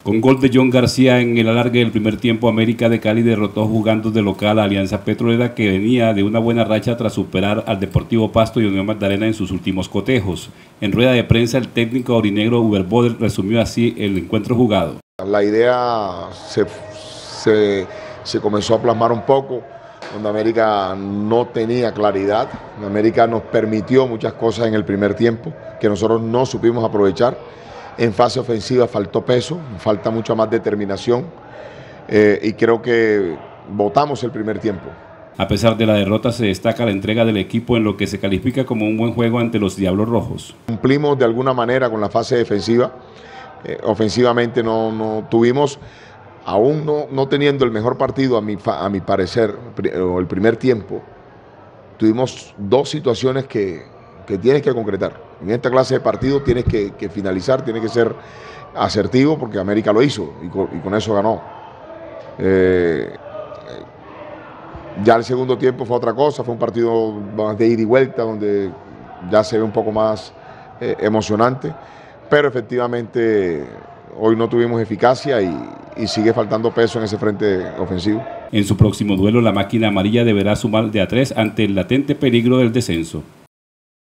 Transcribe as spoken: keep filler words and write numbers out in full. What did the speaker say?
Con gol de John García en el alargue del primer tiempo, América de Cali derrotó jugando de local a Alianza Petrolera, que venía de una buena racha tras superar al Deportivo Pasto y Unión Magdalena en sus últimos cotejos. En rueda de prensa, el técnico aurinegro Uber Boder resumió así el encuentro jugado. La idea se, se, se comenzó a plasmar un poco, donde América no tenía claridad. América nos permitió muchas cosas en el primer tiempo que nosotros no supimos aprovechar. En fase ofensiva faltó peso, falta mucha más determinación eh, y creo que botamos el primer tiempo. A pesar de la derrota, se destaca la entrega del equipo en lo que se califica como un buen juego ante los Diablos Rojos. Cumplimos de alguna manera con la fase defensiva, eh, ofensivamente no, no tuvimos, aún no, no teniendo el mejor partido a mi, a mi parecer, o el primer tiempo, tuvimos dos situaciones que... que tienes que concretar. En esta clase de partido tienes que, que finalizar, tienes que ser asertivo, porque América lo hizo y con, y con eso ganó. Eh, ya el segundo tiempo fue otra cosa, fue un partido más de ida y vuelta, donde ya se ve un poco más eh, emocionante, pero efectivamente hoy no tuvimos eficacia y, y sigue faltando peso en ese frente ofensivo. En su próximo duelo, la máquina amarilla deberá sumar de a tres ante el latente peligro del descenso.